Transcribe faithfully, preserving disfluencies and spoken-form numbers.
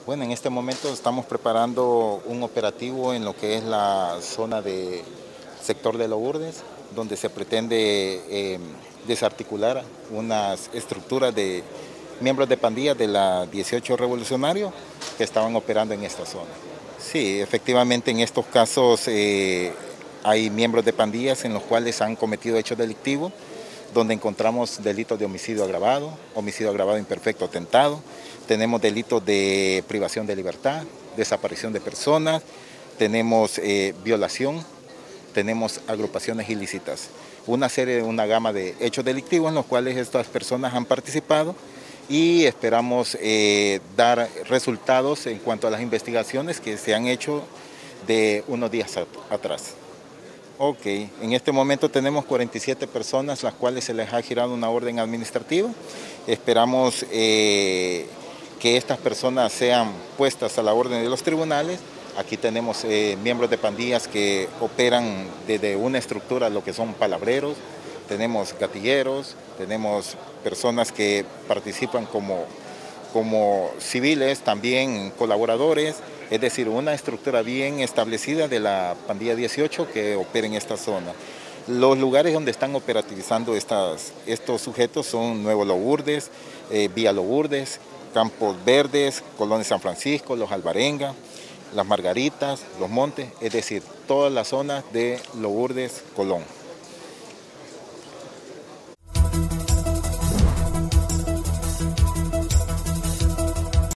Bueno, en este momento estamos preparando un operativo en lo que es la zona de sector de Lourdes, donde se pretende eh, desarticular unas estructuras de miembros de pandillas de la dieciocho revolucionarios que estaban operando en esta zona. Sí, efectivamente en estos casos eh, hay miembros de pandillas en los cuales han cometido hechos delictivos, donde encontramos delitos de homicidio agravado, homicidio agravado imperfecto, atentado, tenemos delitos de privación de libertad, desaparición de personas, tenemos eh, violación, tenemos agrupaciones ilícitas, una serie, una gama de hechos delictivos en los cuales estas personas han participado y esperamos eh, dar resultados en cuanto a las investigaciones que se han hecho de unos días atrás. Ok, en este momento tenemos cuarenta y siete personas, las cuales se les ha girado una orden administrativa. Esperamos eh, que estas personas sean puestas a la orden de los tribunales. Aquí tenemos eh, miembros de pandillas que operan desde una estructura, lo que son palabreros, tenemos gatilleros, tenemos personas que participan como, como civiles, también colaboradores, es decir, una estructura bien establecida de la pandilla dieciocho que opera en esta zona. Los lugares donde están operativizando estas, estos sujetos son Nuevo Lourdes, eh, Vía Lourdes, Campos Verdes, Colón de San Francisco, Los Alvarenga, Las Margaritas, Los Montes, es decir, toda la zona de Lourdes, Colón.